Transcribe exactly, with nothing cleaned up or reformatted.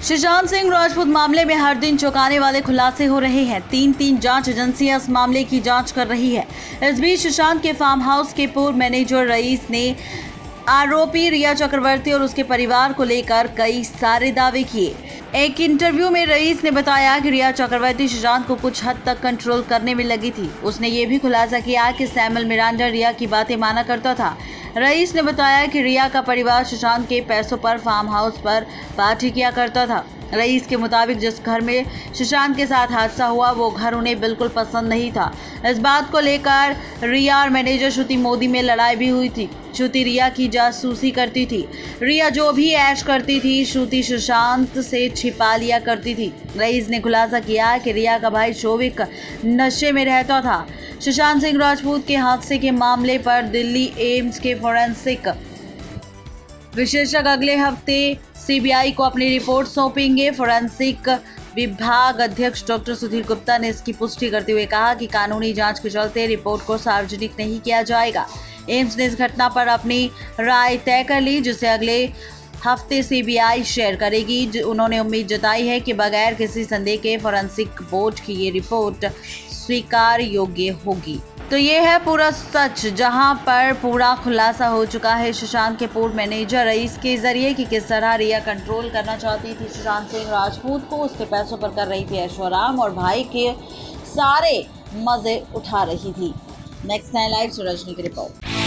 सुशांत सिंह राजपूत मामले में हर दिन चौंकाने वाले खुलासे हो रहे हैं। तीन तीन जांच एजेंसियां इस मामले की जांच कर रही है। इस बीच सुशांत के फार्म हाउस के पूर्व मैनेजर रईस ने आरोपी रिया चक्रवर्ती और उसके परिवार को लेकर कई सारे दावे किए। एक इंटरव्यू में रईस ने बताया कि रिया चक्रवर्ती सुशांत को कुछ हद तक कंट्रोल करने में लगी थी। उसने ये भी खुलासा किया कि सैमुअल मिरांडा रिया की बातें माना करता था। रईस ने बताया कि रिया का परिवार सुशांत के पैसों पर फार्म हाउस पर पार्टी किया करता था। रईस के मुताबिक जिस घर में सुशांत के साथ हादसा हुआ वो घर उन्हें बिल्कुल पसंद नहीं था। इस बात को लेकर रिया और मैनेजर श्रुति मोदी में लड़ाई भी हुई थी। श्रुति रिया की जासूसी करती थी। रिया जो भी ऐश करती थी श्रुति सुशांत से छिपा लिया करती थी। रईस ने खुलासा किया कि रिया का भाई शोविक नशे में रहता था। सुशांत सिंह राजपूत के हादसे के मामले पर दिल्ली एम्स के फोरेंसिक विशेषज्ञ अगले हफ्ते सीबीआई को अपनी रिपोर्ट सौंपेंगे। फोरेंसिक विभाग अध्यक्ष डॉक्टर सुधीर गुप्ता ने इसकी पुष्टि करते हुए कहा कि कानूनी जांच के चलते रिपोर्ट को सार्वजनिक नहीं किया जाएगा। एम्स ने इस घटना पर अपनी राय तय कर ली, जिसे अगले हफ्ते सीबीआई शेयर करेगी। उन्होंने उम्मीद जताई है कि बगैर किसी संदेह के फोरेंसिक बोर्ड की ये रिपोर्ट स्वीकार योग्य होगी। तो ये है पूरा सच, जहां पर पूरा खुलासा हो चुका है सुशांत के पूर्व मैनेजर रईस के जरिए कि किस तरह रिया कंट्रोल करना चाहती थी सुशांत सिंह राजपूत को, उसके पैसों पर कर रही थी ऐशोआराम और भाई के सारे मजे उठा रही थी। नेक्स्ट नाइन लाइव सूरजनी की रिपोर्ट।